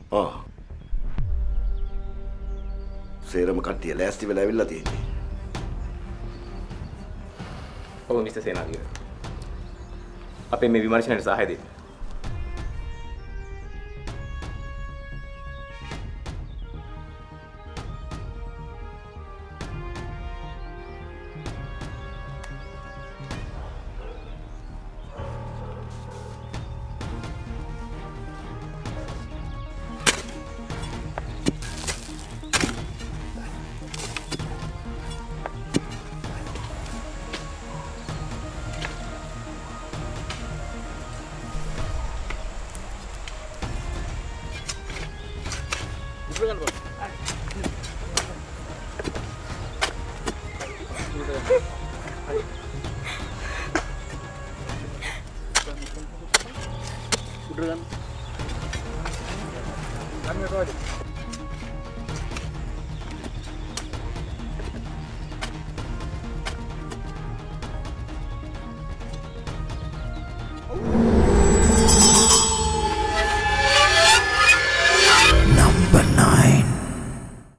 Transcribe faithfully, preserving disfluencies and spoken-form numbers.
ආ. සේරම කට්ටිය ලෑස්ති වෙලා ඇවිල්ලා තියෙන්නේ. ඔව් මිස්ටර් සේනාධිපති. අපේ මේ විමර්ශනයට සහාය දෙන්න. Udah kan? Kami apa aja?